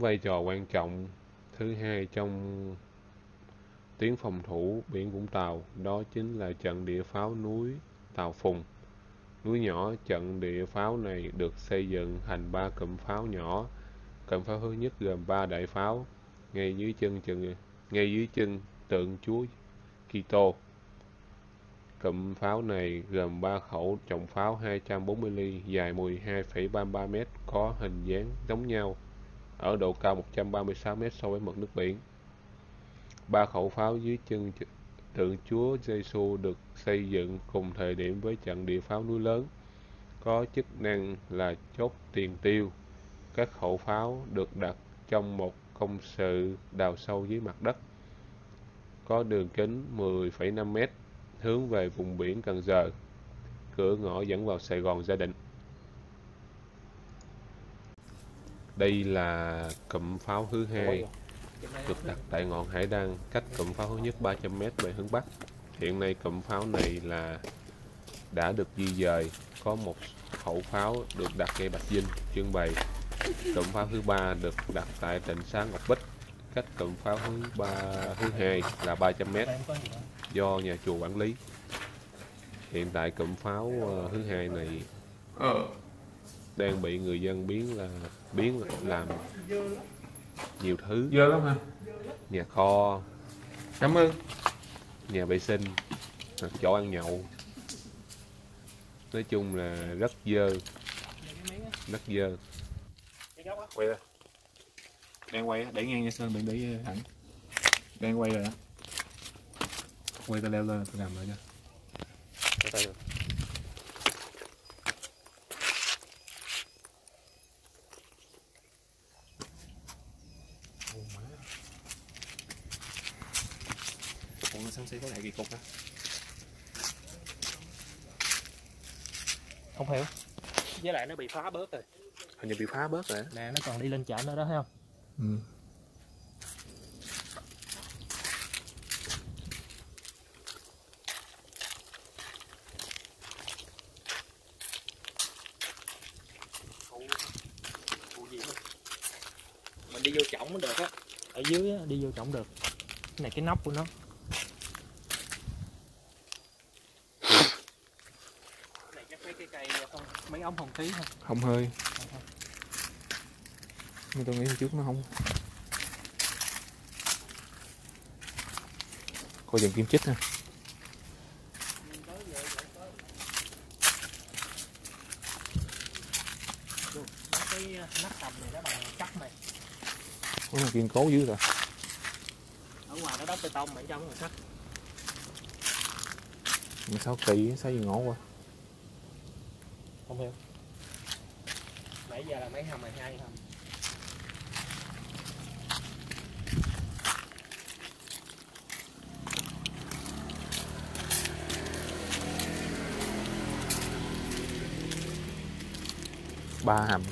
vai trò quan trọng thứ hai trong tuyến phòng thủ biển Vũng Tàu, đó chính là trận địa pháo núi Tàu Phùng. Núi nhỏ trận địa pháo này được xây dựng thành 3 cụm pháo nhỏ. Cụm pháo thứ nhất gồm 3 đại pháo ngay dưới chân tượng Chúa Kitô. Cụm pháo này gồm 3 khẩu trọng pháo 240 ly dài 12,33 m có hình dáng giống nhau, ở độ cao 136 m so với mực nước biển. 3 khẩu pháo dưới chân tượng Chúa Giêsu được xây dựng cùng thời điểm với trận địa pháo núi lớn, có chức năng là chốt tiền tiêu. Các khẩu pháo được đặt trong một công sự đào sâu dưới mặt đất, có đường kính 10,5 m, hướng về vùng biển Cần Giờ, cửa ngõ dẫn vào Sài Gòn Gia Định. Đây là cụm pháo thứ hai, được đặt tại ngọn Hải Đăng, cách cụm pháo thứ nhất 300 m về hướng Bắc. Hiện nay cụm pháo này đã được di dời, có một khẩu pháo được đặt ngay Bạch Dinh trưng bày. Cụm pháo thứ ba được đặt tại Trịnh Xá Ngọc Bích, cách cụm pháo thứ hai là 300 m, do nhà chùa quản lý. Hiện tại cụm pháo thứ hai này đang bị người dân biến làm nhiều thứ. Dơ lắm hả? Nhà kho, Cảm ơn. nhà vệ sinh, chỗ ăn nhậu. Nói chung là rất dơ. Quay ra. Đang quay á, để ngang nha Sơn, đừng để thẳng. Đang quay rồi đó. Quay tao leo lên, tao làm lại cho. Ủa, nó sáng xí có đại kỳ cục á. Không hiểu. Với lại nó bị phá bớt rồi. Hình như bị phá bớt rồi. Nè, nó còn đi lên chợ nữa đó, thấy không? Ừ. Mình đi vô trọng cũng được á. Ở dưới á, đi vô trọng được. Cái này cái nóc của nó. Cái này chắc cái cây không, mấy ống không khí không? Không hơi. Nhưng tôi nghĩ hồi trước nó không. Coi dần kim chích ha. Cái nắp tầm này nó bằng cắt này. Có là kiên cố dưới rồi. Ở ngoài nó đắp bê tông, bên trong là sắt. Mà sao kỳ, sao gì ngộ quá. Không hiểu. Nãy giờ là mấy hầm 12 hầm. Ba hầm.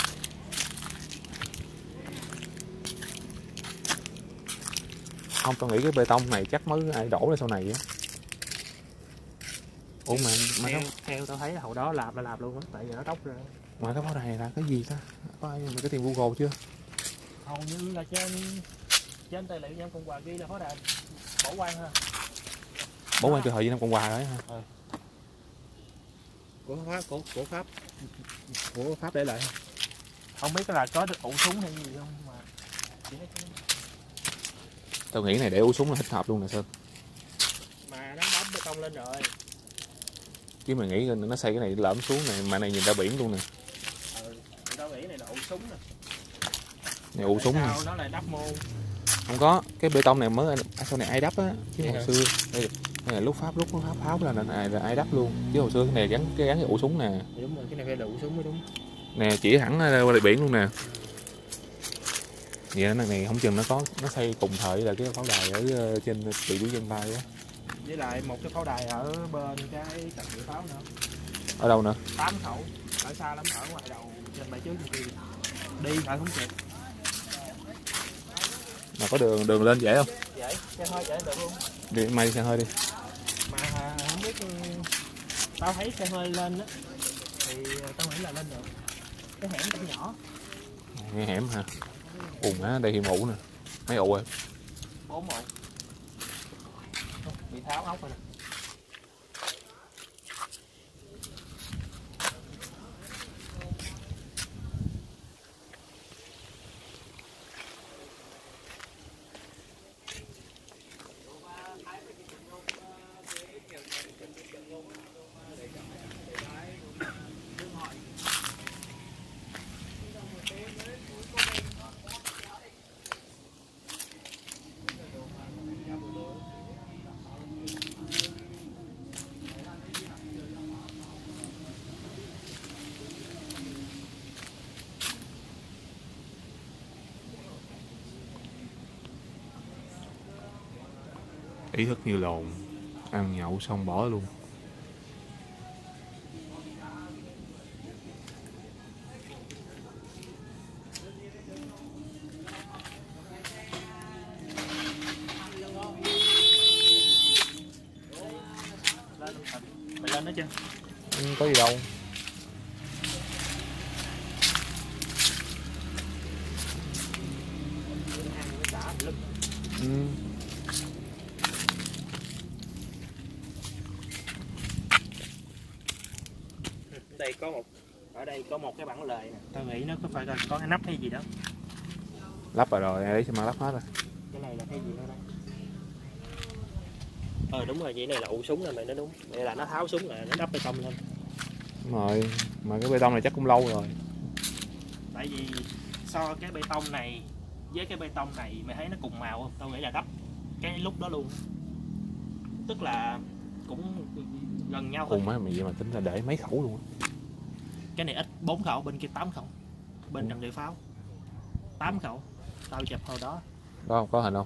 Không, tôi nghĩ cái bê tông này chắc mới ai đổ ra sau này á. Ủa mà theo tao thấy là hồi đó làm luôn á, tại giờ nó tróc ra. mà cái pháo đài này là cái gì ta? Có ai mà cái tiền Google chưa? Hầu như là trên tài liệu Nam Cộng Hòa ghi là pháo đài Bảo Quang ha. Bảo Quang cho thời Việt Nam Cộng Hòa đấy ha. Của Pháp để lại. Không biết là có được ủ súng hay gì không mà chỉ nói Tao nghĩ này để ủ súng là thích hợp luôn nè Sơn. mà nó đóng bê tông lên rồi. Chứ mày nghĩ nó xây cái này lõm xuống này, mà này nhìn ra biển luôn nè. Tao nghĩ này là ủ súng nè. Này ủ súng nè. Sao nó lại đắp môn? Không có, cái bê tông này mới sau này ai đắp á, chứ hồi xưa đây là lúc Pháp pháo là ai đắp luôn, chứ hồi xưa cái này gắn cái ủ súng nè. Đúng rồi, cái này phải là ủ súng mới đúng. Nè chỉ thẳng qua lại biển luôn nè. Vậy nó này không chừng nó xây cùng thời là cái pháo đài ở trên bị Biển Dân Tay á. Với lại một cái pháo đài ở bên cái trận địa pháo nữa. Ở đâu nữa? 8 khẩu, ở xa lắm, ở ngoài đầu trên bãi trước kia. Đi phải không kịp. Mà có đường lên dễ không? Dễ, xe hơi dễ được luôn. Đi may xe hơi đi. Mà không biết, tao thấy xe hơi lên á thì tao nghĩ là lên được. Cái hẻm cũng nhỏ. Nghe hẻm hả? Ồ má, đây thêm ụ nè. Mấy ụ rồi? 4 ụ. Bị tháo ốc rồi nè. Ý thức như lồn, ăn nhậu xong bỏ luôn. Mày lên đó chưa? Không có gì đâu. Đây có một, ở đây có một cái bản lề nè, tao nghĩ nó có phải là có cái nắp hay gì đó. Lắp rồi, lấy cho mà lắp hết rồi. Cái này là cái gì nữa đây? Đúng rồi, vậy này là ụ súng rồi mày nói đúng. Vậy là nó tháo súng là nó đắp bê tông lên. Đúng rồi, mà cái bê tông này chắc cũng lâu rồi. Tại vì so cái bê tông này với cái bê tông này mày thấy nó cùng màu không? Tao nghĩ là đắp cái lúc đó luôn. Tức là cũng gần nhau thôi. Ồ má, mày vậy mà tính ra để mấy khẩu luôn á. Cái này ít 4 khẩu, bên kia 8 khẩu. Bên trận địa pháo 8 khẩu. Tao chụp hồi đó. Đó, có hình không?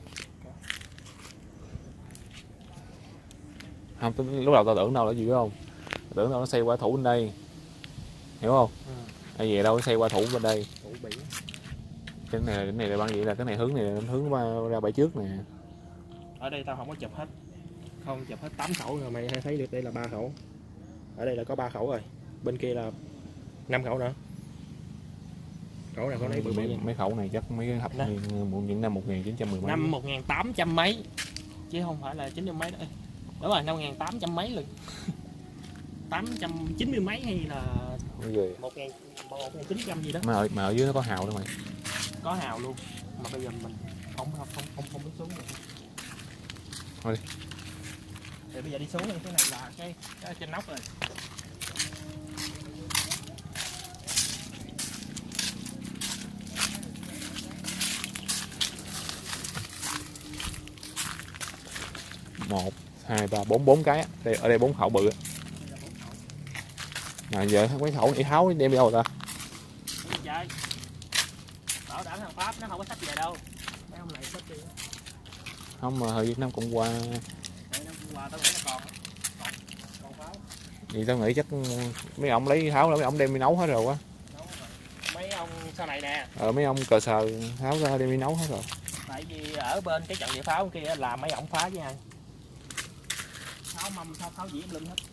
Không, lúc đầu tao tưởng đâu là gì biết không? Tao tưởng đâu nó xây qua thủ bên đây. Hiểu không? Hay vậy đâu, nó xây qua thủ bên đây. Thủ biển. Cái này là băng vậy là cái này hướng ra bãi trước nè. Ở đây tao không có chụp hết. Không chụp hết 8 khẩu rồi mày thấy được đây là 3 khẩu. Ở đây là có 3 khẩu rồi. Bên kia là 5 khẩu nữa. Khẩu nào khẩu này bự mấy khẩu này chắc mấy cái hộp những năm 1910 mấy. Năm 1800 mấy. Chứ không phải là 900 mấy đó. Đúng rồi, năm 1800 mấy lần. 890 mấy hay là 1900 gì đó. Mà ở dưới nó có hào đâu mày. Có hào luôn. Mà bây giờ mình không bước xuống được. Thôi đi. Thì bây giờ đi xuống đi, cái này là cái trên nóc rồi. Một, hai, ba, bốn cái á. Đây, ở đây 4 khẩu bự á. Mà giờ mấy khẩu này tháo đem đi đâu rồi ta? Chơi. Bảo đảm thằng Pháp nó không có sách về đâu. Mấy ông này sách đi. Không mà hồi Việt Nam Cộng Hòa. Việt Nam Cộng Hòa tao nghĩ là còn pháo. Thì tao nghĩ chắc mấy ông lấy tháo là mấy ông đem đi nấu hết rồi quá. Mấy ông sau này nè. Mấy ông cờ sờ tháo ra đem đi nấu hết rồi. Tại vì ở bên cái trận địa pháo kia là mấy ổng phá với ai. Pháo mâm pháo dĩa lưng hết.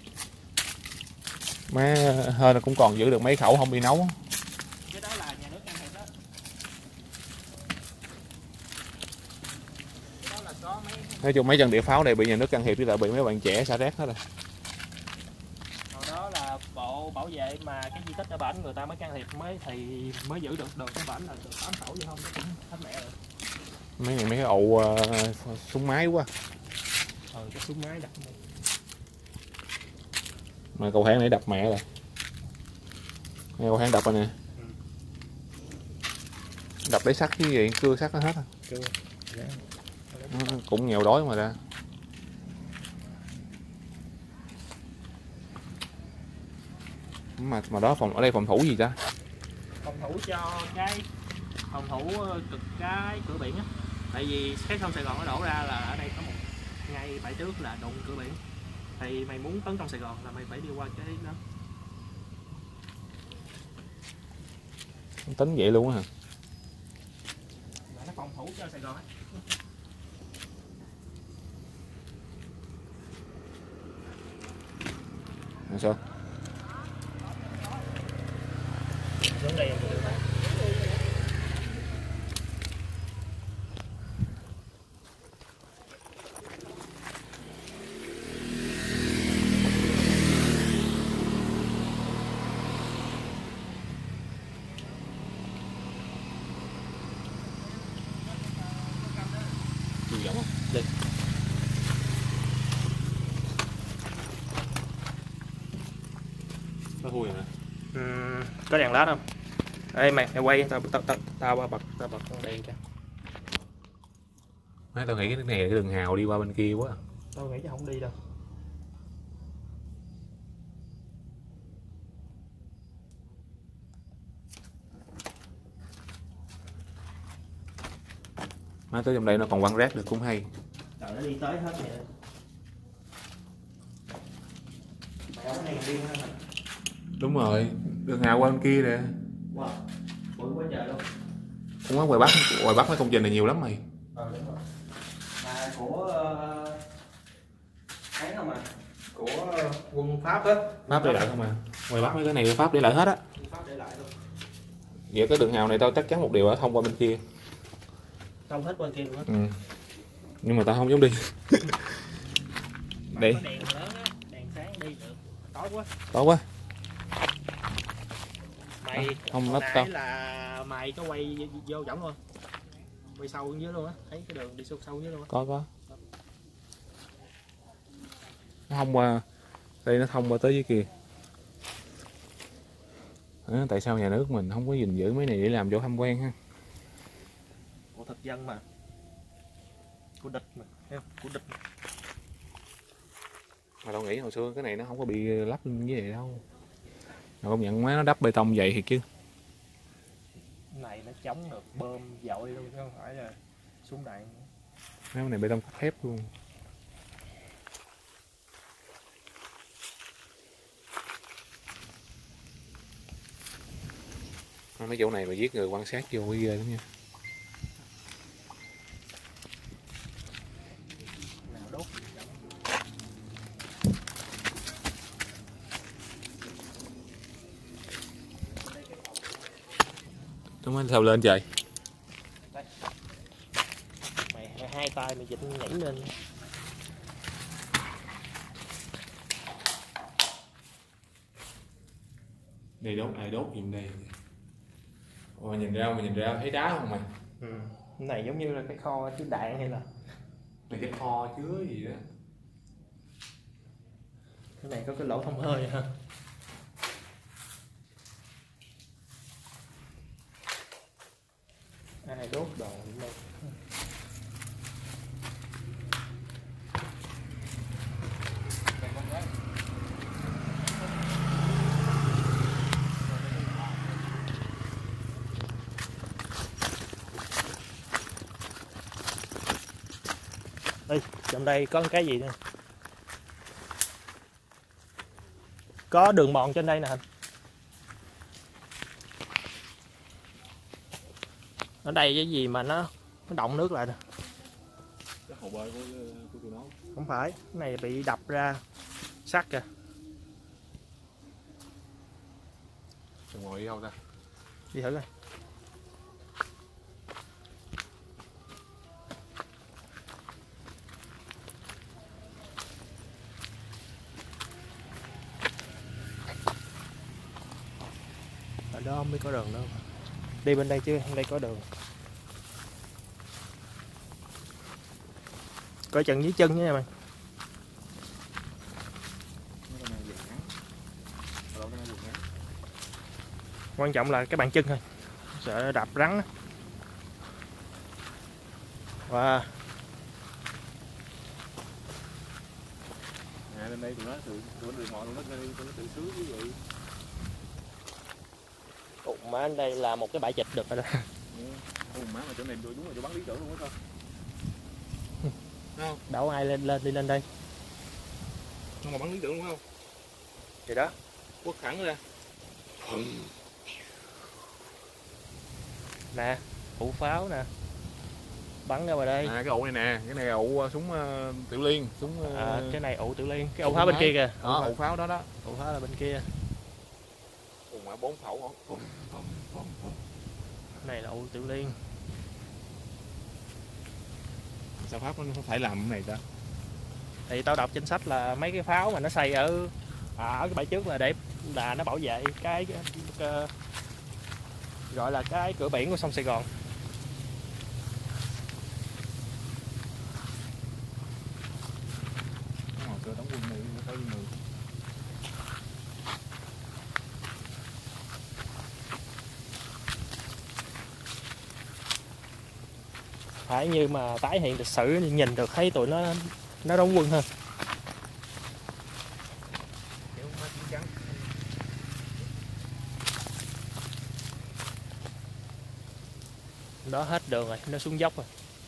Má hơn là cũng còn giữ được mấy khẩu không bị nấu. Cái đó là nhà nước can thiệp đó. Cái đó là có mấy. Nói chung mấy trận địa pháo này bị nhà nước can thiệp chứ lại bị mấy bạn trẻ xả rác hết rồi. Hồi đó là bộ bảo vệ mà cái di tích ở bển người ta mới can thiệp mới giữ được cái bển là được 8 khẩu vậy không, nó cũng hết mẹ rồi. Mấy cái ụ súng máy quá. Cái súng máy đặt. Mà cầu thang này đập mẹ rồi. Cầu thang đập rồi nè. Đập lấy sắt cái gì, cưa sắt nó hết rồi. Cũng nghèo đói mà ra. Mà đó ở đây phòng thủ gì ta? Phòng thủ cho cái phòng thủ cực cái cửa biển á. Tại vì cái sông Sài Gòn nó đổ ra là ở đây có một ngay bãi trước là đụng cửa biển. Thì mày muốn tấn công Sài Gòn là mày phải đi qua cái đó. Tính vậy luôn á hả? Là nó phòng thủ cho Sài Gòn á. Sao? Xuống đây giống không? Đi. Có thui rồi nè. Có đèn led không? Ê mày quay tao bật con đèn cho. Mấy tao nghĩ cái này cái đường hào đi qua bên kia quá. Tao nghĩ chắc không đi đâu. Má tới trong đây nó còn quăng rác được cũng hay. Trời, nó đi tới hết vậy. Mày ở cái này riêng hả? Đúng rồi, đường hào qua bên kia nè. Wow, bự quá trời luôn. Cũng có ngoài Bắc mấy công trình này nhiều lắm mày. Đúng rồi. Mà của ấy không à? Của quân Pháp á. Pháp để lại không à? Ngoài Bắc mấy cái này Pháp để lại hết á. Pháp để lại luôn. Vậy cái đường hào này tao chắc chắn một điều là thông qua bên kia. Thông hết bên kia luôn á. Ừ. Nhưng mà tao không dám đi. Đi. Có đèn lớn á, đèn sáng đi được. Tối quá. Tốt quá. Mày không hồi lắp nãy tao. là mày có quay vô võng luôn, quay sâu dưới luôn á, thấy cái đường đi sâu dưới luôn á. Có. Nó thông qua đây, nó thông qua tới dưới kia. À, tại sao nhà nước mình không có gìn giữ mấy này để làm chỗ tham quan ha? Của thực dân mà, của địch mà, thấy không? Của địch. Mà tao nghĩ hồi xưa cái này nó không có bị lắp như vậy đâu. Mà công nhận má nó đắp bê tông vậy thiệt chứ. Cái này nó chống được bơm dội luôn chứ không phải là súng đạn. Cái này bê tông cốt thép luôn. Mấy chỗ này mà giết người quan sát vô ghê lắm nha. Nào đốt. Chúng mới sao lên trời. Mày hai tay mày vịnh nhảy lên. Đây đốt ai đốt gì đây? Ồ, nhìn ra thấy đá không mày? Cái này giống như là cái kho chứa đạn hay là Này cái kho chứa gì đó. cái này có cái lỗ thông hơi ha. Ai đốt đồ đây. Ê, trong đây có cái gì nữa? Có đường mòn trên đây nè. Ở đây cái gì mà nó động nước lại nè. Cái hồ bơi của tụi nó. Không phải, cái này bị đập ra sắt kìa. Rồi ngồi đi đâu ta? Đi thử coi. Ở đó không biết có đường đâu. Đi bên đây chứ, bên đây có đường. Coi chừng dưới chân nha mày. Quan trọng là cái bàn chân thôi, sợ đạp rắn á. Wow. Lên đây tụi nó đường ngồi tụi nó tự sướng như vậy. Ủa, má ở đây là một cái bãi chịch được rồi đó. Má mà chỗ này đúng là chỗ bắn lý tưởng luôn á không? Đâu ai lên đi lên đây. Không mà bắn lý tưởng luôn không? Thì đó, Quất thẳng ra. nè, ụ pháo nè. Bắn ra ngoài đây. À, cái ụ này nè, cái này là ụ súng Tiểu Liên, súng Cái này ụ Tiểu Liên, cái ụ pháo bên kia kìa. Đó, ụ pháo đó đó. Ụ pháo là bên kia. Ụ mà 4 khẩu hả? Cái này là ụ Tiểu Liên. Sao Pháp nó phải làm cái này ta? Thì tao đọc trên sách là mấy cái pháo mà nó xây ở cái bãi trước là để là nó bảo vệ cái gọi là cái cửa biển của sông Sài Gòn. hơi mù. Phải như mà tái hiện lịch sử nhìn được thấy tụi nó đóng quân hơn. Đó hết đường rồi, nó xuống dốc rồi.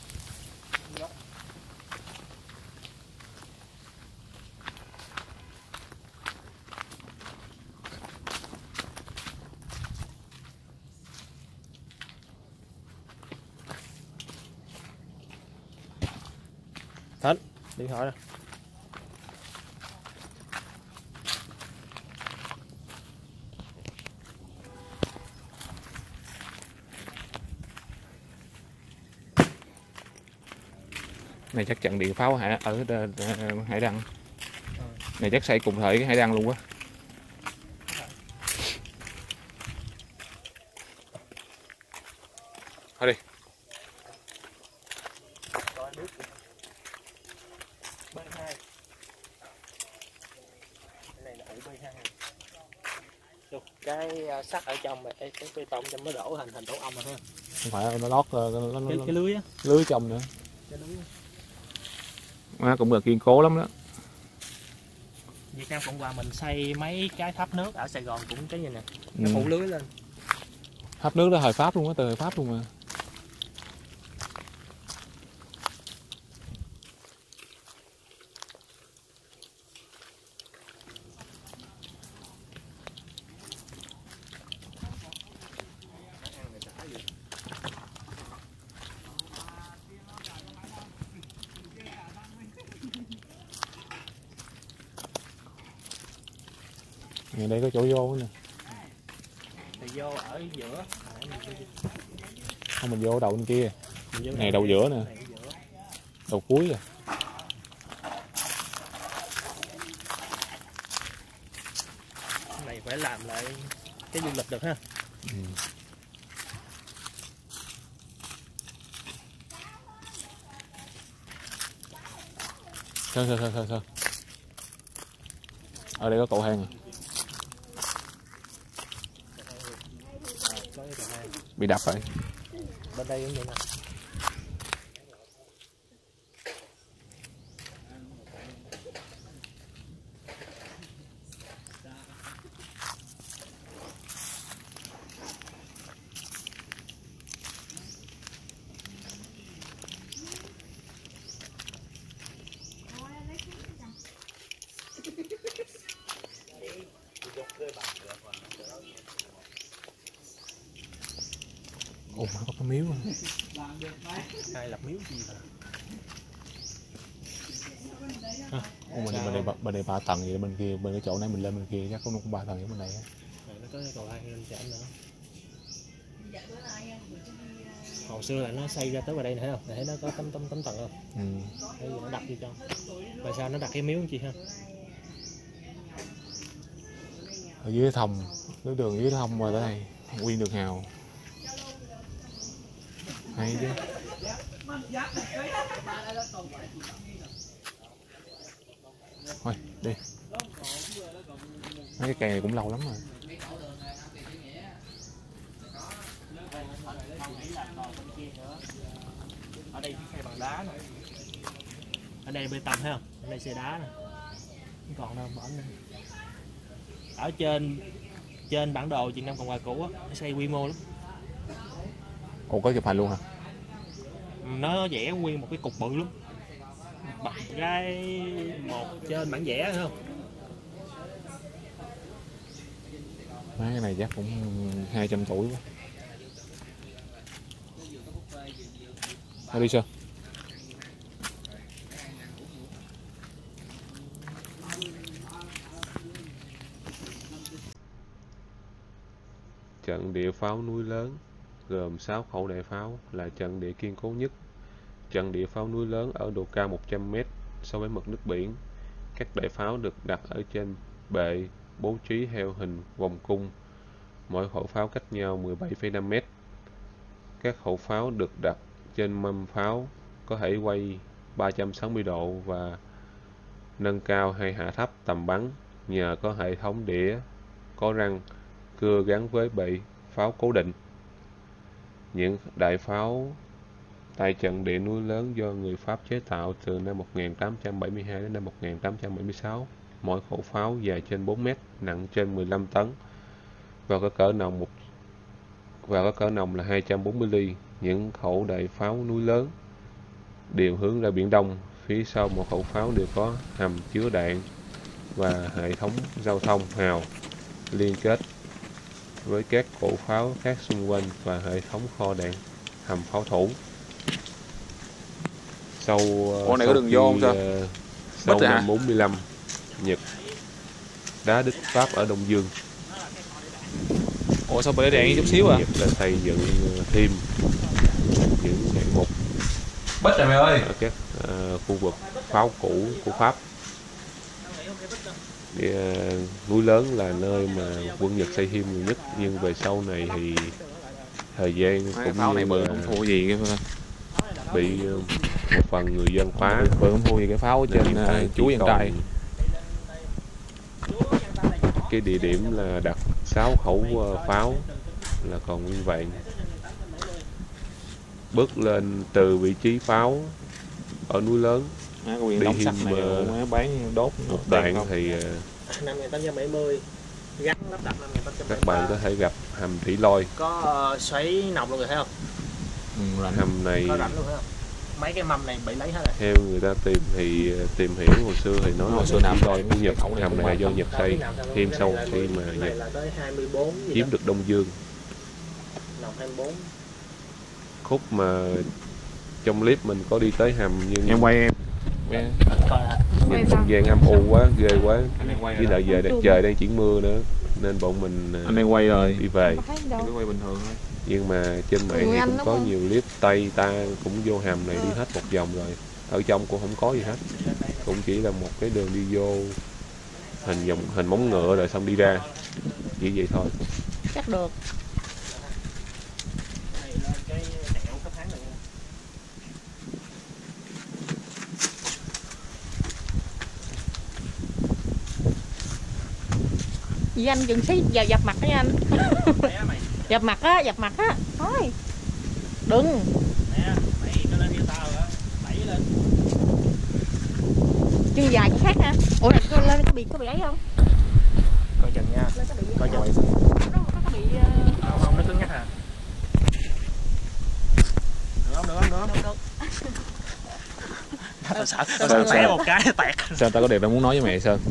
Thánh, điện thoại nè. Này chắc trận địa pháo ở Hải Đăng. Này chắc xây cùng thời cái Hải Đăng luôn quá. Thôi đi. B2. Cái này là ủ B2. Cái sắt ở trong này, cái bê tông trong nó đổ thành tổ ong rồi ha. Không phải nó lót Cái lưới á. Lưới trong nữa. Cái lưới. Nó cũng là kiên cố lắm đó. Việt Nam Cộng Hòa mình xây mấy cái tháp nước ở Sài Gòn cũng cái gì nè, nó phủ lưới lên. Tháp nước đó thời Pháp luôn á, từ thời Pháp luôn mà. Ngày đây có chỗ vô nè. Thì vô ở giữa. Không, mình vô đầu bên kia. Này đầu giữa nè. Đầu cuối rồi. Cái này phải làm lại cái du lịch được ha. Sơn. Ở đây có cầu thang à? Bị đập rồi. Bên đây cũng vậy nè. Ồ, mà có cái miếu luôn. Ai lập miếu gì mà. Bên đây 3 tầng vậy, bên kia, bên cái chỗ này mình lên bên kia chắc có 3 tầng ở bên này. Nó có cái cầu thang lên trển nữa. Hồi xưa là nó xây ra tới vào đây nè, thấy không? Để nó có tấm tầng không? Bây giờ nó đặt vô cho. Tại sao nó đặt cái miếu không chị ha? Ở dưới thông, cái đường dưới thông rồi tới đây, nguyên đường hào. Hay chứ. Thôi, đi. Mấy cái kè này cũng lâu lắm rồi. Ở đây xây bằng đá nè. Ở đây bê tông thấy không? Ở đây xây đá nè. Không còn đâu, bỏ lên. Ở trên bản đồ Việt Nam Cộng Hòa cũ á, nó xây quy mô lắm. Ồ, có chụp hình luôn hả? Nó vẽ nguyên một cái cục bự lắm. Bật cái một trên bản vẽ thấy không? Mấy cái này chắc cũng 200 tuổi quá. Thôi đi Sơn. Trận địa pháo núi lớn gồm 6 khẩu đại pháo là trận địa kiên cố nhất. Trận địa pháo núi lớn ở độ cao 100 m so với mực nước biển. Các đại pháo được đặt ở trên bệ bố trí theo hình vòng cung. Mỗi khẩu pháo cách nhau 17,5 m. Các khẩu pháo được đặt trên mâm pháo có thể quay 360 độ và nâng cao hay hạ thấp tầm bắn nhờ có hệ thống đĩa có răng cưa gắn với bệ pháo cố định. Những đại pháo tại trận địa núi lớn do người Pháp chế tạo từ năm 1872 đến năm 1876, mỗi khẩu pháo dài trên 4 mét, nặng trên 15 tấn và có cỡ nòng là 240 ly. Những khẩu đại pháo núi lớn đều hướng ra Biển Đông. Phía sau một khẩu pháo đều có hầm chứa đạn và hệ thống giao thông hào liên kết với các cổ pháo khác xung quanh và hệ thống kho đạn hầm pháo thủ. Sau này có đường vô không sao? Sau năm 45, Nhật đá đích Pháp ở Đông Dương. Ủa sao bể đèn chút xíu à? Nhật đã xây dựng thêm những hạng mục Bích rồi mày ơi. ở các khu vực pháo cũ của Pháp. Núi lớn là nơi mà quân Nhật xây thêm nhiều nhất, nhưng về sau này thì thời gian cũng pháo này bự không thua gì cái bị một phần người dân phá, bự không thua gì cái pháo trên Chúa Văn Trai. Cái địa điểm là đặt 6 khẩu pháo là còn nguyên vẹn. Bước lên từ vị trí pháo ở núi lớn đi thêm bán đốt một đoạn thì năm 1870 gắn lắp đặt năm 1873. các bạn có thể gặp hầm thủy lôi. Có xoáy nòng luôn rồi thấy không? Hầm này có rãnh luôn thấy không? Mấy cái mâm này bị lấy hết rồi. Theo người ta tìm hiểu hồi xưa thì nói là thủy lôi của Nhật, hầm này là do Nhật xây thêm sau khi mà Nhật chiếm được Đông Dương. Nòng 24. Khúc mà trong clip mình có đi tới hầm nhưng em quay em nhìn không gian âm u quá, ghê quá, với lại giờ trời đang chuyển mưa nữa nên bọn mình anh đang quay rồi đi về. Quay bình thường thôi. Nhưng mà trên mạng thì cũng có nhiều clip Tây ta cũng vô hầm này đi hết một vòng rồi, ở trong cũng không có gì hết, cũng chỉ là một cái đường đi vô hình móng ngựa rồi xong đi ra, chỉ vậy thôi. Chắc được. Vì anh đừng thấy dập mặt đấy anh. Dập mặt á, thôi. Đừng. Chân dài cái khác hả? Ủa lên có bị ấy không? Coi chừng nha. Coi chừng. Có bị không nó cứng nhắc à. Được không? Tao sợ một cái tẹt. Sao tao có điều tao muốn nói với mẹ Sơn?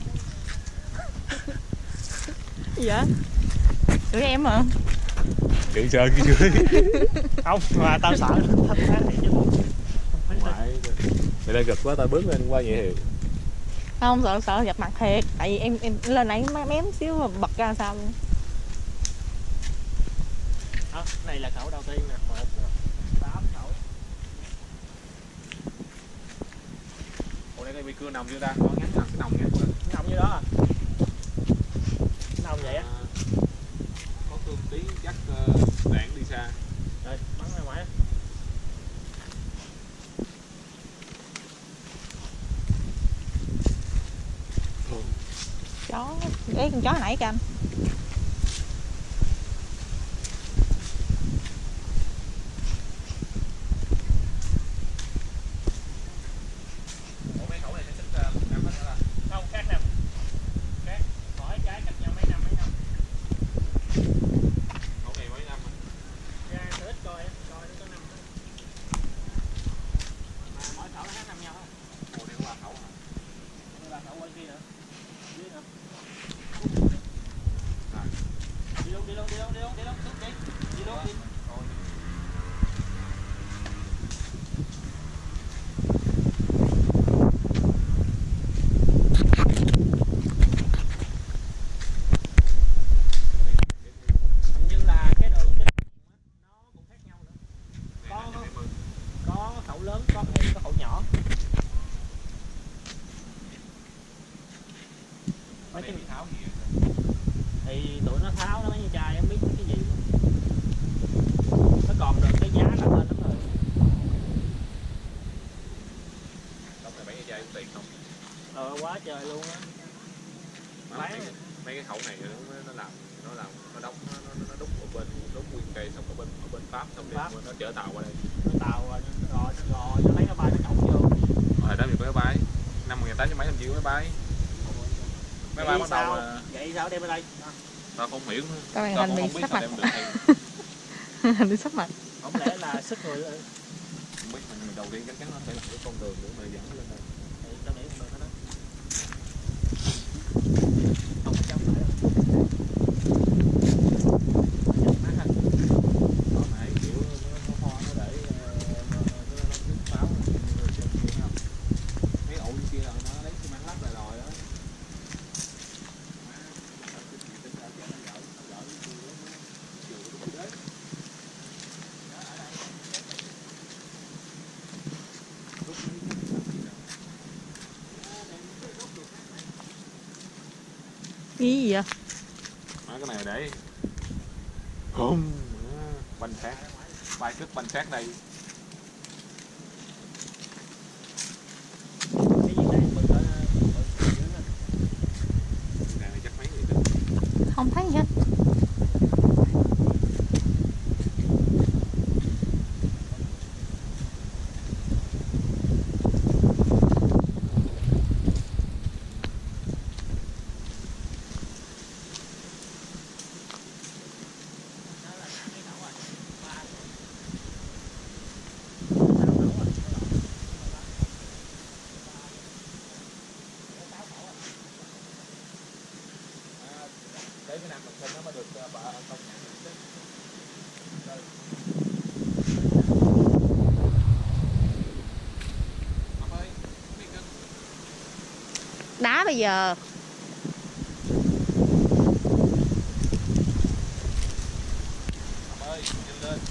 Gì vậy? Tụi em hả? Chuyện Sơn cái dưới. Không, mà tao sợ thách phát thiệt chứ. Mày đang gật quá tao bước lên qua vậy thì. Không, sợ gặp mặt thiệt. Tại vì em lên nãy mém xíu mà bật ra sao luôn. Đó, này là khẩu đầu tiên nè, 1, 8 khẩu. Ủa đây bị cưa nòng chưa ta? Có ngắn cái nòng ngắn quá. Nòng như đó à? Nòng vậy á? Có cương tí chắc đạn đi xa. Rồi, bắn ra ngoài á. Chó, cái con chó nãy kìa anh. Không, khác nè. Khác, mỗi cái cách nhau mấy năm. Khẩu này mấy năm rồi? Ra thử ít coi nó có năm thôi. Mà mỗi khẩu nó khác năm nhau á. Ủa đây có 3 khẩu hả? Đây là khẩu bên kia nữa. Dưới nữa. Đi luôn, xuống đi. Đi luôn đi. Nhưng là cái đường nó cũng khác nhau nữa. Có khẩu lớn, có khẩu nhỏ. Mấy cái tháo gì thì tụi nó tháo nó mấy như chai không biết cái gì nữa. Nó còn được cái giá là lên lắm rồi. Đóng này bán chai tiền không? Quá trời luôn á. Mấy cái khẩu này nó làm nó đóng nó đúc ở bên đúc nguyên cây, xong ở bên Pháp, xong rồi nó chở tàu qua đây. Nó tàu rồi nó lấy nó bay nó cổng vô. Đó thì có máy bay năm 1800 mấy, 5 triệu máy bay bắt đầu là... Vậy sao đem ở đây? Tao không hiểu nữa. Các bạn Tao hành cũng bị không biết sắp sao mặt. đem được. Hành bị sắp mặt. Không lẽ là sức người Không biết, mình đầu tiên chắc chắn nó phải là cái con đường để mà dẫn lên đây. thì tao nghĩ con đường đó. Không có chống phải đâu. Có nãy kiểu nó hoa nó để nó pháo không? Mấy ổ kia là nó lấy xi măng lắp lại rồi đó. Cái gì vậy? Cái này để hùng bánh sát, bay cất bánh sát đây. Cái gì đây mình có Này chắc mấy người đó. Không thấy gì hết. Để cái năm mình sinh nó mới được bà công nhận được chứ. Đá bây giờ. Ơi, nhanh lên.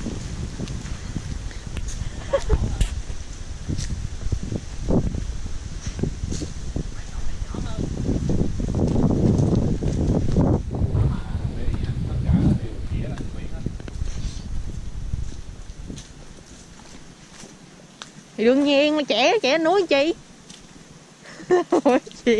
Thì đương nhiên mà trẻ núi chi. Ủa chuyện.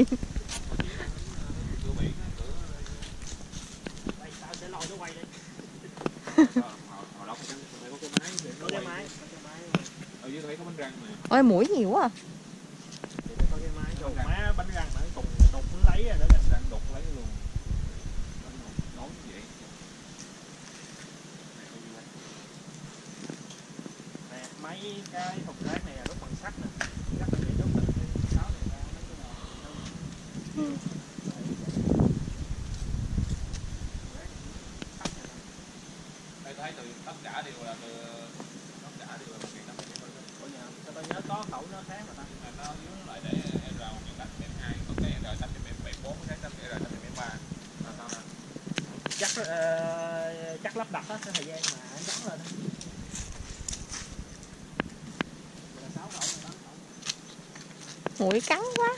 tao sẽ lôi nó quay đi. Hồi đó phải có cái máy để nó Có cái quay. máy. Ở dưới thấy có bánh răng nè. Ôi mũi nhiều quá à. Thì nó có cái máy rồi má bánh răng mà đục nó lấy rồi đó kìa. Răng đục lấy luôn. Nói như vậy. Nè, mấy cái thùng rác này là đúc bằng sắt nè. Rất là dễ đúc từ cái 6 này ra mấy cái nào. Đây thấy từ tất cả đều là từ tất cả đều là 1.500 thôi. Ủa nhờ, sao tao nhớ có khẩu nó khác mà ta. Nó dưới nó lại để R1802, có cái R874, cái R873. Là sao nè? Chắc lắp đặt á, cái thời gian mà anh gắn lên á. Là 6 khẩu, 8 khẩu. Mũi cắn quá.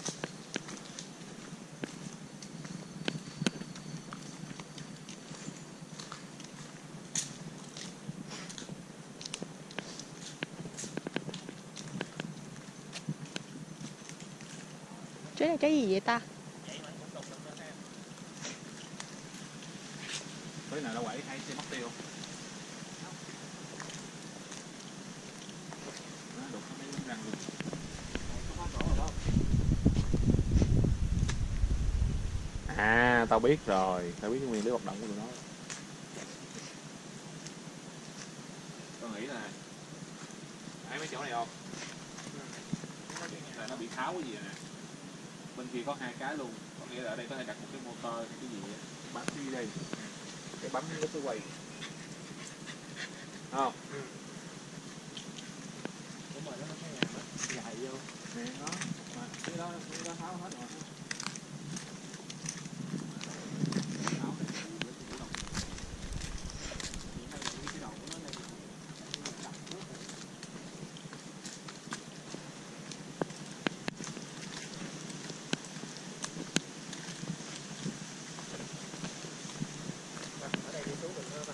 Trái này trái gì vậy ta? Vậy mà cũng đục được nữa ha. Tối nào đâu quậy hay sẽ mất tiêu. Nó đục nó mấy bánh răng luôn. Có khóa rồi không? À, tao biết rồi, tao biết cái nguyên lý hoạt động của tụi nó. Tao nghĩ là thấy mấy chỗ này không? Là nó bị tháo cái gì nè. Bên kia có hai cái luôn, có nghĩa là ở đây có thể đặt một cái motor hay cái gì á, bấm đi đây, cái bấm nó cứ quay. Không? Đúng rồi, nó có cái nhà đó, dài vô. Nè nó, mà cái đó tháo hết rồi. Ở đây đi xuống mình nữa ta.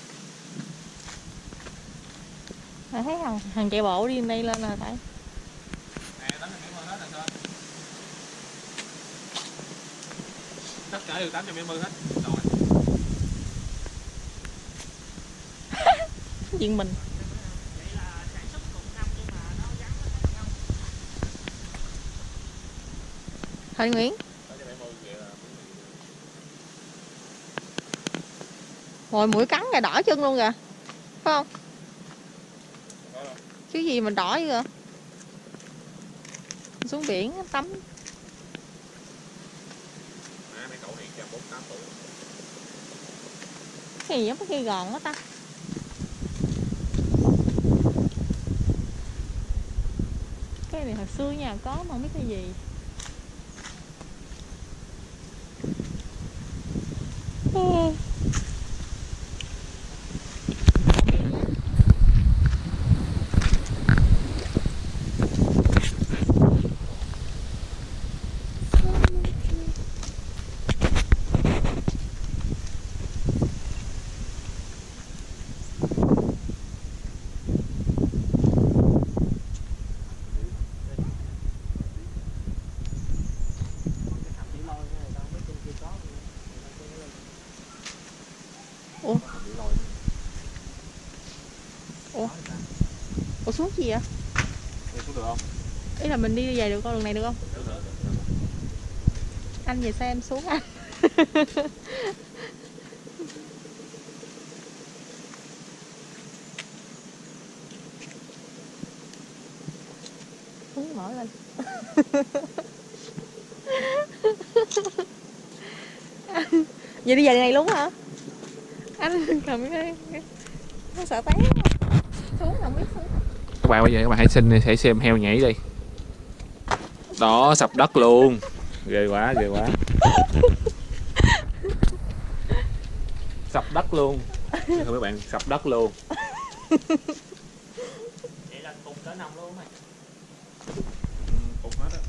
Mày thấy thằng chạy bộ đi đây lên rồi phải. Lấy được 850 hết. Rồi. Chuyện mình. Thôi Nguyễn. Rồi mũi cắn rồi đỏ chân luôn kìa. Phải không? Chứ gì mình đỏ vậy kìa. Xuống biển tắm. Cái gì giống cái cây gòn quá ta. Cái này hồi xưa nhà có mà không biết cái gì. Ủa xuống gì vậy? Đi xuống được không? Ý là mình đi về được con đường này được không? Anh về xe em xuống anh. Xuống mở lên. Vậy đi về này luôn hả? Anh cầm cái nó sợ té. Xuống không biết xuống. Các bạn bây giờ các bạn hãy xem heo nhảy đi. Đó, sập đất luôn. Ghê quá, ghê quá. Sập đất luôn. Không các bạn, sập đất luôn. Vậy là cùng cỡ 5 luôn này. Cục hết á.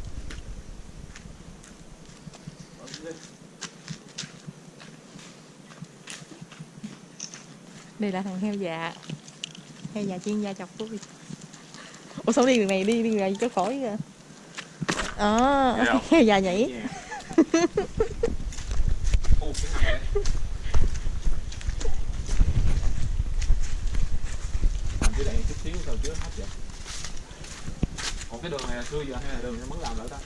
Đây là thằng heo già. Heo già chuyên gia chọc tôi. Ủa sao đi đường này, đi đường này cho khỏi kìa. Heo già nhảy. Cái này chút xíu thôi chứ hết vậy. Còn cái đường này là xưa giờ hay là đường nó mới làm lại ta?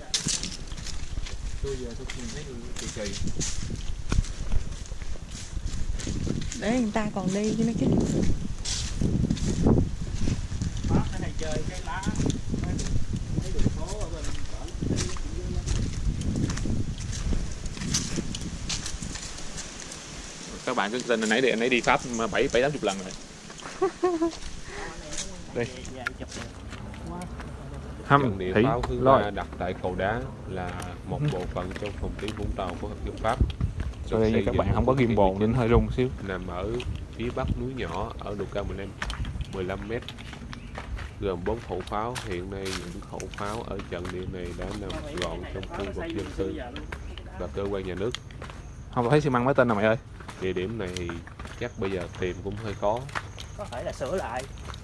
Xưa giờ tôi thấy kỳ kỳ. Để người ta còn đi chứ nó chứ. Đó, cái này chơi cái lá. Mấy đường phố ở bên Các bạn cứ tin anh ấy đi Pháp 7-80 lần rồi. Đây. Trận địa pháo thứ 3 đặt tại cầu đá là một bộ phận trong phòng tuyến Vũng Tàu của Hợp Dân Pháp. Sorry nha các bạn, không có gimbal nên hơi rung xíu. Nằm ở phía bắc núi nhỏ ở độ cao 15 m, gồm 4 khẩu pháo. Hiện nay những khẩu pháo ở trận địa này đã nằm gọn trong khu vực dân cư và cơ quan nhà nước. Không thấy xi măng mới tên nào mày ơi. Địa điểm này chắc bây giờ tìm cũng hơi khó. có thể là sửa lại.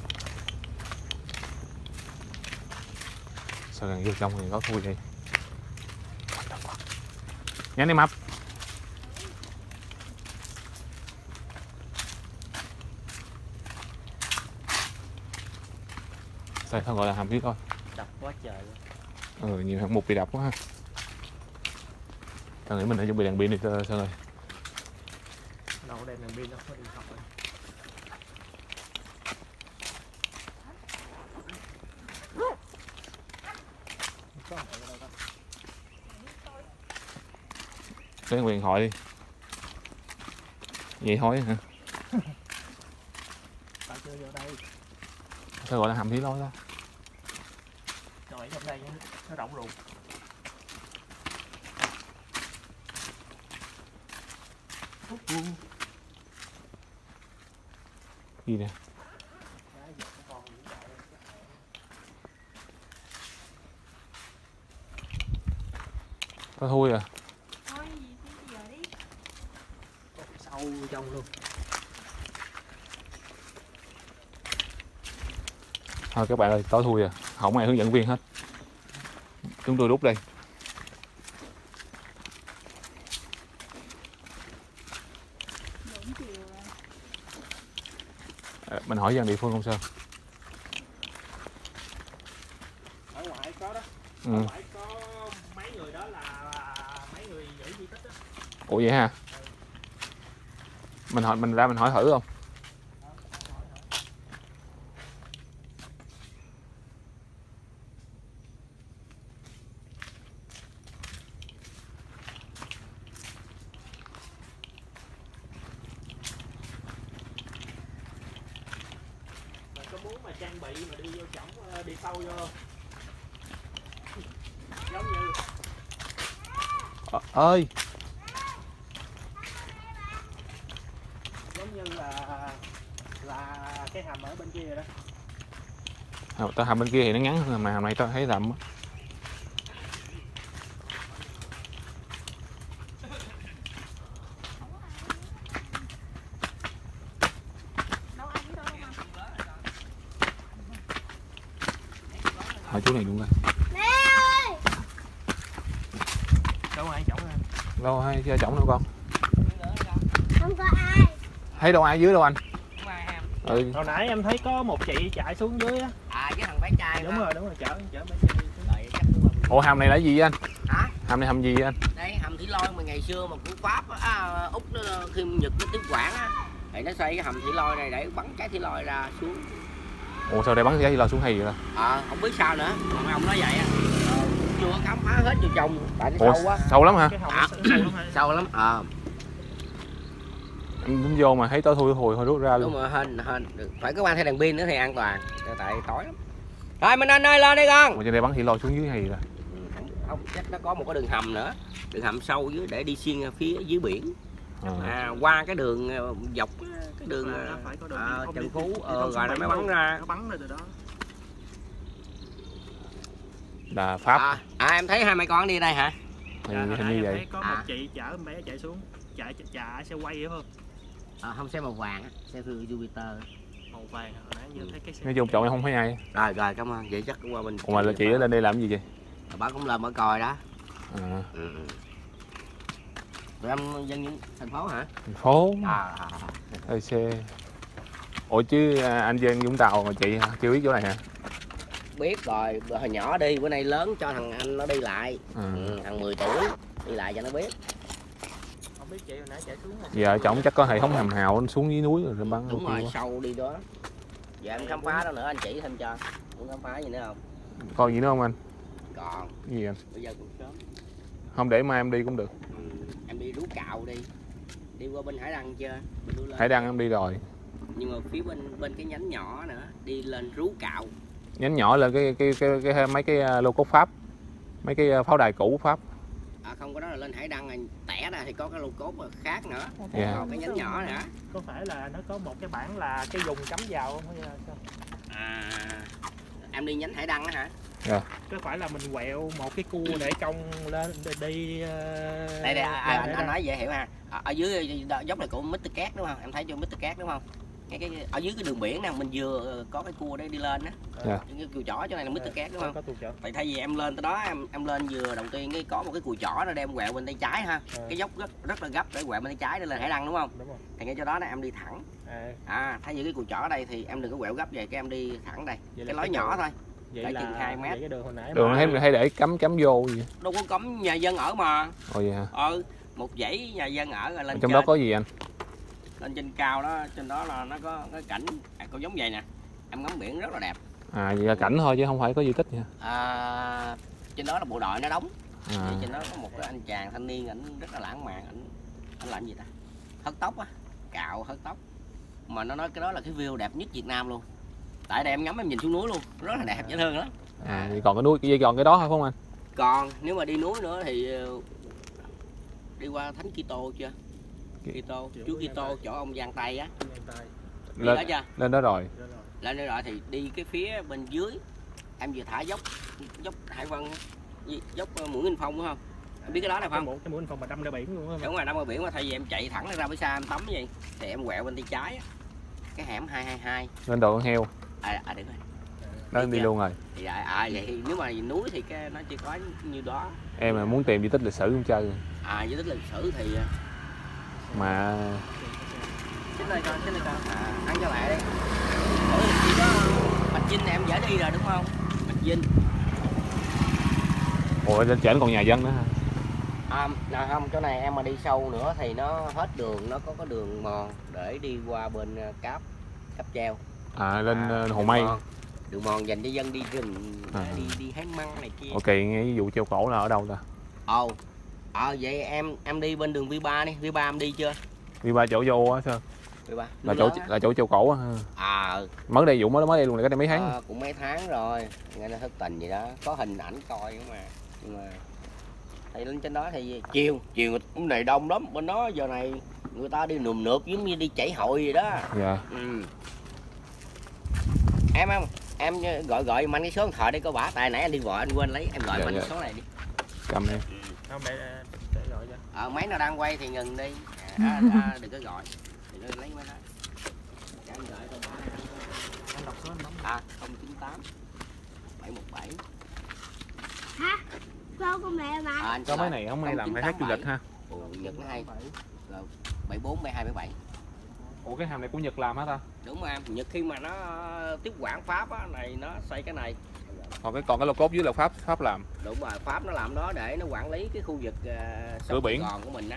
Sao gần vô trong thì có thui đi. Nhanh đi mập. Sao không gọi là hầm phía thôi. Đập quá trời luôn. Nhiều hạng mục bị đập quá ha. Tao nghĩ mình phải chuẩn bị đèn pin đi Sơn ơi. Đâu có đem đèn pin đâu, có điện thoại. Lấy quyền thoại đi. Vậy thôi hả? Tao chưa vô đây. Sao gọi là hầm phía lối đó? Rồi trong đây nó rộng ruột. Gì nè? Có thui à? Sâu trong luôn. Thôi các bạn ơi, tối thui à, không ai hướng dẫn viên hết. Chúng tôi rút đây. hỏi dân địa phương không Sơn. Ở ngoài có đó. Ừ. Ở ngoài có mấy người đó là mấy người giữ di tích đó. Ủa vậy ha? Mình ra mình hỏi thử không? Mình có muốn mà trang bị mà đi vô trỏng đi sâu vô. Giống như Ơi. giống như là cái hầm ở bên kia đó. Tao hầm bên kia thì nó ngắn hơn mà hầm này tao thấy rậm á. Hỏi chú này luôn coi. Đâu ai chổng ra. Đâu ai chưa chổng đâu con. Không có ai. Thấy đâu ai dưới đâu anh. Không ai ham. Ừ. Hồi nãy em thấy có một chị chạy xuống dưới á. À với thằng bé trai. Đúng rồi, chở bé trai xuống. Ủa hầm này là gì anh? Hả? Hầm này hầm gì anh? Đây hầm thủy lôi mà ngày xưa mà của Pháp Úc nó, khi Nhật nó tiếp quản á thì nó xây cái hầm thủy lôi này để bắn trái thủy lôi ra xuống. Ủa sao đây bắn cái gì lo xuống hay vậy? Không biết sao nữa, mà ông nói vậy á. Chưa có khám phá hết vô trong tại nó sâu quá. Sâu lắm hả? Cái hầm nó sâu lắm hả? Sâu lắm. Em tính vô mà thấy tối thui hồi rút ra luôn. Đúng rồi, hên được. Phải có mang theo đèn pin nữa thì an toàn, tại tối lắm. Thôi mình ơi lên đi con. Mà trên đây bắn thì lo xuống dưới hay vậy? Không, chắc nó có một cái đường hầm nữa, đường hầm sâu dưới để đi xuyên phía dưới biển. Qua cái đường dọc cái đường Trần Phú rồi nó mới bắn ra. Nó bắn ra từ đó. Là Pháp. Em thấy hai mẹ con đi đây hả? Hình như vậy. Thấy có một chị chở em bé chạy xuống, chạy xe quay phải không? Không, xe màu vàng á, xe thương Jupiter. Màu vàng hồi nãy giờ thấy cái xe. Nói chung chọn em không thấy ai. Rồi cảm ơn, vậy chắc qua mình. Ủa mà là chị ở lên đây làm gì vậy? Bà cũng lên mở còi đó. Tụi em dân những thành phố hả? Thành phố. Ơi xe. Ủa chứ anh dân Vũng Tàu mà chị chưa biết chỗ này hả? Biết rồi, hồi nhỏ đi, bữa nay lớn cho thằng anh nó đi lại. Thằng 10 tuổi đi lại cho nó biết. Không biết chị hồi nãy chạy xuống rồi. Giờ chồng chắc có hệ thống hầm hào nó xuống dưới núi rồi bắn. Đúng rồi, sâu đi đó. Giờ em khám phá đó nữa, anh chỉ thêm cho. Muốn khám phá gì nữa không? Còn gì nữa không anh? Còn. Cái gì anh? Bây giờ cũng sớm. Không để mai em đi cũng được. Em đi Rú Cạo đi. Đi qua bên Hải Đăng chưa? Hải Đăng em đi rồi. Nhưng mà phía bên cái nhánh nhỏ nữa, đi lên Rú Cạo. Nhánh nhỏ là cái mấy cái lô cốt Pháp. Mấy cái pháo đài cũ Pháp. Không, có đó là lên Hải Đăng này, tẻ ra thì có cái lô cốt khác nữa. Yeah. Cái nhánh nhỏ nữa. Có phải là nó có một cái bảng là cái vùng cấm vào không hay là sao? Em đi nhánh Hải Đăng á hả? Yeah. Có phải là mình quẹo một cái cua để cong lên đi đây anh nói dễ hiểu ha. Ở dưới dốc này của Mr. Cát đúng không? Em thấy cho Mr. Cát đúng không? Cái ở dưới cái đường biển nè, mình vừa có cái cua để đi lên á. Cái cua chỏ chỗ này là Mr. Cát đúng không? Tại thay vì em lên tới đó em lên vừa đầu tiên có một cái cùi chỏ nó đem quẹo bên tay trái ha. Cái dốc rất là gấp để quẹo bên tay trái để lên Hải Đăng đúng không? Đúng rồi. Thì ngay chỗ đó là em đi thẳng. Thay vì cái cùi chỏ ở đây thì em đừng có quẹo gấp vậy, cái em đi thẳng đây. Cái lối nhỏ thôi. Vậy là chừng 2 mét. Đường hay để cắm vô gì? Đâu có cấm nhà dân ở mà. Ồ vậy hả? Một dãy nhà dân ở rồi lên trong đó có gì anh? Lên trên cao đó, trên đó là nó có cái cảnh cũng giống vậy nè. Em ngắm biển rất là đẹp. Vậy là cảnh thôi chứ không phải có di tích nha. Trên đó là bộ đội nó đóng. Trên đó có một cái anh chàng thanh niên, ảnh rất là lãng mạn, ảnh làm gì ta? Hớt tóc á, cạo hớt tóc. Mà nó nói cái đó là cái view đẹp nhất Việt Nam luôn. Tại đây em ngắm em nhìn xuống núi luôn, rất là đẹp, dễ thương lắm. Thì còn cái núi còn cái đó hay không anh? Còn nếu mà đi núi nữa thì đi qua Thánh Kitô chưa? Kitô, chú Kitô chỗ ông Giang Tây á. Lên đó chưa? Lên đó rồi. Lên đó rồi thì đi cái phía bên dưới em vừa thả dốc Hải Vân, dốc Mũi Nghinh Phong đúng không? Em biết cái đó là không? Cái Mũi Nghinh Phong mà đâm ra biển luôn á. Đúng rồi, đâm ra biển mà thay vì em chạy thẳng ra phía xa em tắm vậy thì em quẹo bên tay trái á. Cái hẻm 222. Lên đồ con heo. Được rồi. Đó em đi luôn rồi. Thì vậy thì nếu mà núi thì cái nó chỉ có như đó. Em mà muốn tìm di tích lịch sử không chơi. Di tích lịch sử thì mà Xin lời con, ăn cho mẹ đi. Vinh em dễ đi rồi đúng không? Bạch Vinh. Ủa trên trển còn nhà dân nữa hả? Không, chỗ này em mà đi sâu nữa thì nó hết đường, nó có đường mòn để đi qua bên cáp treo. Lên Hồ Mây. Đường mòn dành cho dân đi rừng, đi hái măng này kia. Ok, nghe ví dụ treo cổ là ở đâu ta? Vậy em đi bên đường V3 đi, V3 em đi chưa? V3 chỗ vô á sao? V3 là chỗ treo cổ á. Mới đây vụ mới đây luôn, này cách đây mấy tháng. Cũng mấy tháng rồi, nghe nó thất tình gì đó, có hình ảnh coi nữa mà. Nhưng mà thì lên trên đó thì chiều này đông lắm, bên đó giờ này người ta đi nườm nượp giống như đi chảy hội vậy đó. Dạ. Em gọi mạnh cái số điện thoại đi có bả, tại nãy anh đi gọi anh quên lấy, em gọi mạnh cái số này đi. Cầm em. Không để gọi cho. Máy nào đang quay thì ngừng đi. Đừng có gọi. Đừng có lấy máy đó. Anh gọi cho bả. Anh đọc số anh bấm. 098 717. Hả? Con của mẹ mà. Có mấy này không hay làm khai thác du lịch ha. Nhật nó hay. 74 72 77. Ủa cái hầm này của Nhật làm hả ta? Đúng rồi em, Nhật khi mà nó tiếp quản Pháp á, này nó xây cái này. Còn cái lô cốt dưới là Pháp làm. Đúng rồi, Pháp nó làm đó để nó quản lý cái khu vực cửa biển Sài Gòn của mình á.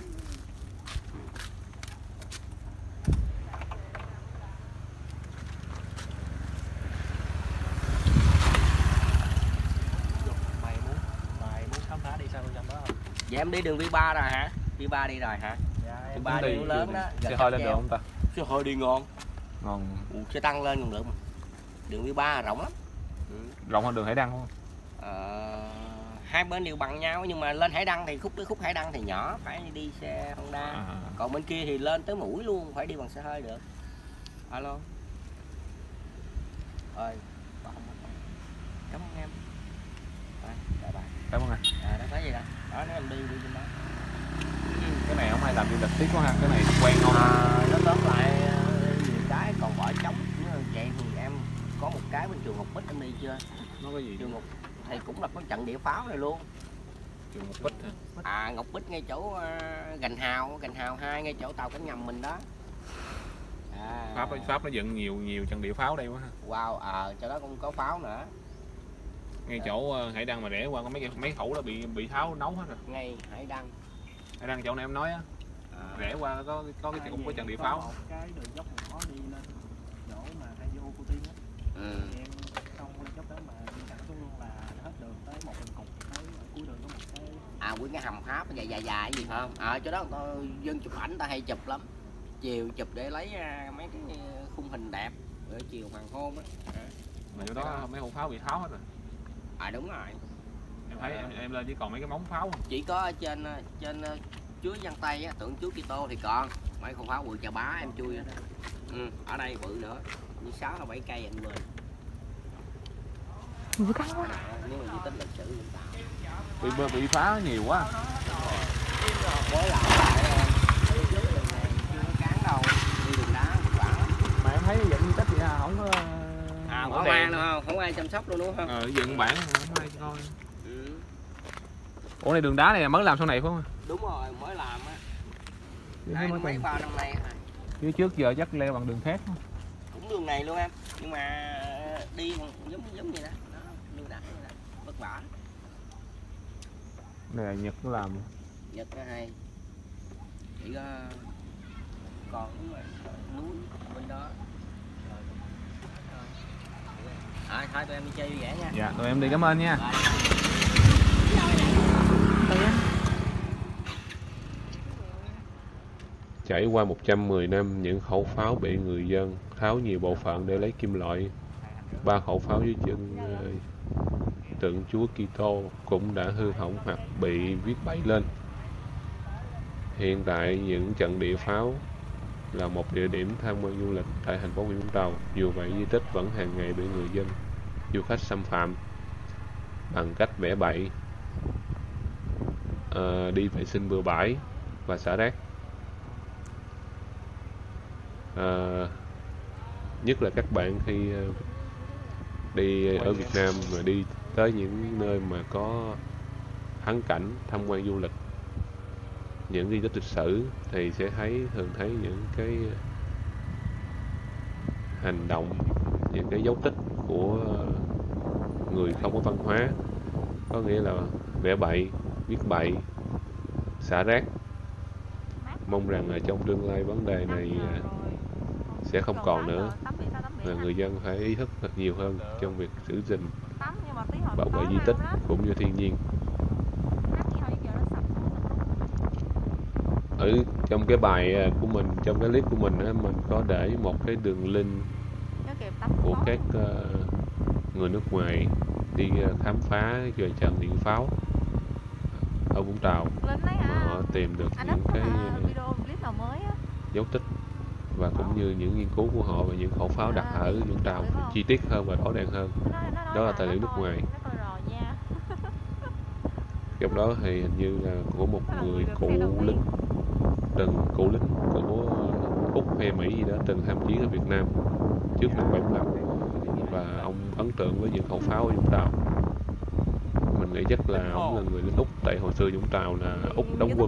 Mày muốn khám phá đi sao trong đó không? Vậy em đi đường V3 rồi hả? V3 đi rồi hả? Dạ, em V3 đi lớn đó. Xe hơi lên được không ta? Xe hơi đi ngon. Ngon. Xe tăng lên còn được mà. Đường V3 rộng lắm. Rộng hơn đường Hải Đăng không? Hai bên đều bằng nhau, nhưng mà lên Hải Đăng thì khúc Hải Đăng thì nhỏ, phải đi xe Honda. Còn bên kia thì lên tới mũi luôn, phải đi bằng xe hơi được. Alo. Ơi. Cảm ơn em. Chào bạn. Cảm ơn anh. Đâu có gì đâu. Đó, nếu em đi trên đó. Cái này không ai làm du lịch tiếp quá ha, cái này quen không? Nó tóm lại nhiều cái còn bỏ trống. Vậy thì em có một cái bên trường Ngọc Bích em đi chưa? Nó có gì? Trường Ngọc thì cũng là có trận địa pháo này luôn. Trường Ngọc Bích hả? Ngọc Bích ngay chỗ Gành Hào 2 ngay chỗ tàu cánh ngầm mình đó. Pháp nó dựng nhiều trận địa pháo đây quá ha. Wow, chỗ đó cũng có pháo nữa. Ngay chỗ Hải Đăng mà rẽ qua có mấy khẩu là bị pháo nấu hết rồi. Ngay Hải Đăng chỗ này em nói á. Rẽ qua có cái cũng có trận địa pháo. Một cái đường dốc nhỏ đi lên chỗ mà hay vô Cô Tiên á. Em xong lên dốc đó mà đi thẳng xuống luôn là hết đường tới một đường cục, tới cuối đường có một cái nguyên cái hầm Pháp dài cái gì phải không? Chỗ đó dân chụp ảnh ta hay chụp lắm. Chiều chụp để lấy mấy cái khung hình đẹp ở chiều hoàng hôn á. Mà chỗ đó mấy hộp pháo bị tháo hết rồi. Đúng rồi. Em thấy em lên chỉ còn mấy cái móng pháo không? Chỉ có trên Chúa Giang Tây á, tượng Chúa Kitô thì còn mấy con pháo bự Chà Bá em chui đó. Ở đây bự nữa, như 6 hay 7 cây anh quên. Nhưng mà di tích lịch sử hiện tại Bị phá nhiều quá. mới làm lại đi trước đường này chưa có cán đâu, đi đường đá quả. Mà em thấy dựng di tích vậy không có bỏ mang đâu không? Không ai chăm sóc luôn đúng không? Dựng bản không ai coi. Ủa này đường đá này mới làm sau này phải không? Đúng rồi, mới làm á. Đây mới vào năm nay. Chứ trước giờ chắc leo bằng đường khác không? Cũng đường này luôn em, nhưng mà đi giống như đó, đường đá vất vả. Này là Nhật nó làm. Nhật nó hay. Chỉ có còn núi bên đó. Thôi tụi em đi chơi vui vẻ nha. Dạ, tụi em đi, cảm ơn nha. Trải qua 110 năm, những khẩu pháo bị người dân tháo nhiều bộ phận để lấy kim loại. 3 khẩu pháo dưới chân tượng Chúa Kitô cũng đã hư hỏng hoặc bị viết bậy lên. Hiện tại những trận địa pháo là một địa điểm tham quan du lịch tại thành phố Vũng Tàu. Dù vậy, di tích vẫn hàng ngày bị người dân, du khách xâm phạm bằng cách vẽ bậy, đi vệ sinh bừa bãi và xả rác. Nhất là các bạn khi đi ở Việt Nam mà đi tới những nơi mà có thắng cảnh tham quan du lịch, những di tích lịch sử thì sẽ thường thấy những cái hành động, những cái dấu tích của của người không có văn hóa, có nghĩa là vẽ bậy, viết bậy, xả rác. Mong rằng là trong tương lai vấn đề này sẽ không còn nữa, là người dân phải ý thức thật nhiều hơn trong việc giữ gìn, bảo vệ di tích cũng như thiên nhiên. Ở trong cái bài của mình, trong cái clip của mình á, mình có để một cái đường link của các người nước ngoài đi khám phá về trận điện pháo ở Vũng Tàu, mà họ tìm được những cái dấu tích và cũng như những nghiên cứu của họ về những khẩu pháo đặt ở Vũng Tàu chi tiết hơn và rõ ràng hơn. Đó là tài liệu nước ngoài. Trong đó thì hình như là của một người cựu lính của Úc hay Mỹ gì đó từng tham chiến ở Việt Nam trước năm 75, và ông ấn tượng với những khẩu pháo ở Vũng Tàu. Mình nghĩ chắc là ông là người lính Úc, tại hồi xưa Vũng Tàu là Úc đóng quân,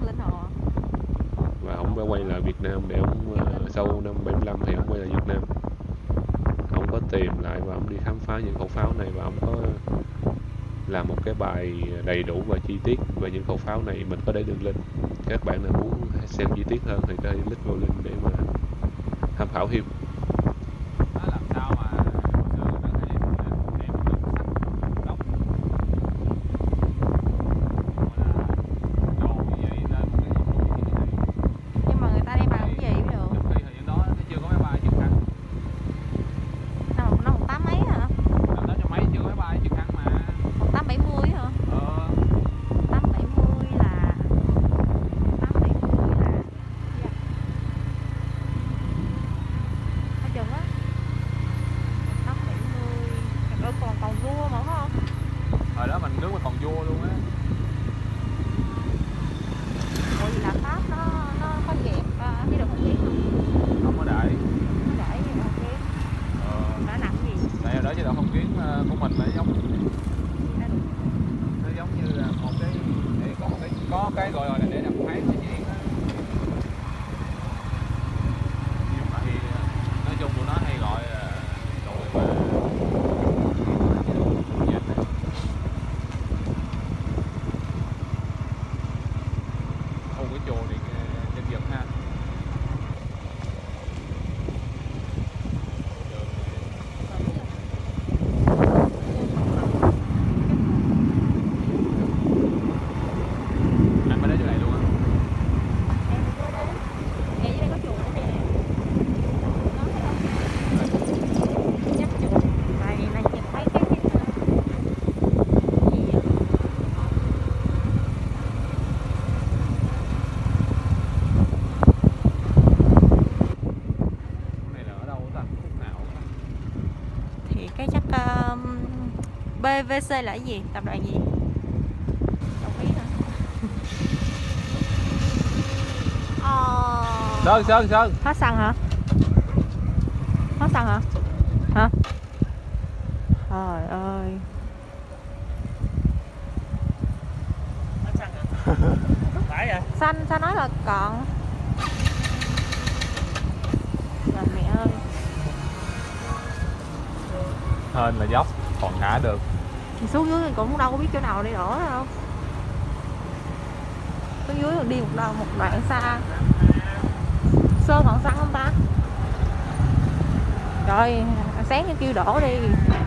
và ông đã quay lại Việt Nam để ông sau năm 75 thì ông quay lại Việt Nam. Ông có tìm lại và ông đi khám phá những khẩu pháo này, và ông có làm một cái bài đầy đủ và chi tiết về những khẩu pháo này. Mình có để đường link, các bạn nào muốn xem chi tiết hơn thì có thể click vào link để mà tham khảo thêm. Hồi đó mình nước mà còn vua luôn á. Ủa gì là Pháp nó có dẹp cái đường không dẹp Không có để. nó để gì không dẹp. Nó nặng gì? Tại hồi đó chế độ phong kiến của mình là giống, nó giống như là một cái để có cái gọi là để làm phán cái chuyện đó. Nhưng mà thì nói chung tụi nó hay gọi là đội mà cái chùa thì dân Việt ha. Anh mới đến chỗ này luôn á. Ngay dưới đây có chùa nữa nè. Chắc chùa này nhìn thấy cái gì á? Thì cái chắc BVC là cái gì? Tập đoàn gì? Không biết hả? Sơn. Hết xăng hả? Hết xăng hả? Hả? Trời ơi. Phải vậy? Sao nói là còn. Trời mẹ ơi. Hên là dốc, còn ngã được. Thì xuống dưới cũng đâu có biết chỗ nào để đổ đâu. Xuống dưới đi một đoạn xa. Sơn còn xăng không ta? Rồi sáng kêu đổ đi.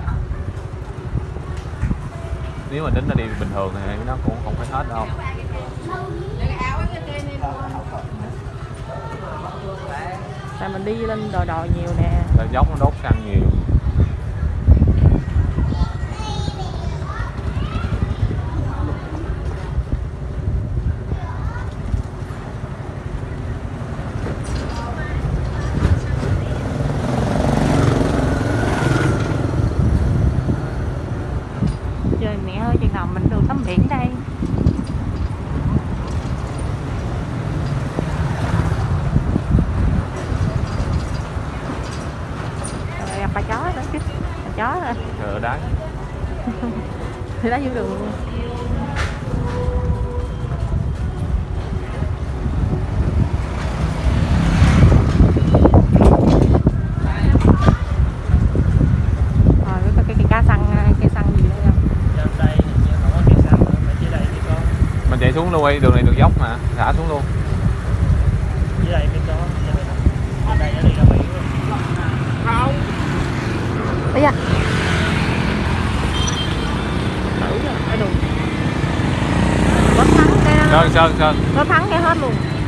Nếu mà tính là đi bình thường thì nó cũng không phải hết đâu. Tại mình đi lên đồi nhiều nè. Là dốc nó đốt xăng nhiều. Trời mẹ ơi, chừng nào mình được tắm biển đây. Rồi gặp bà chó nữa chứ. Bà chó rồi. Trời đá. Thì đá vô đường luôn. Trời xuống luôn đi, đường này đường dốc mà, thả xuống luôn. Dưới đây cái đó, đây nó đi ra biển luôn. Không. Bây giờ. Thử cho, cái đường. Có thắng cái Sơn. có thắng cái hết luôn.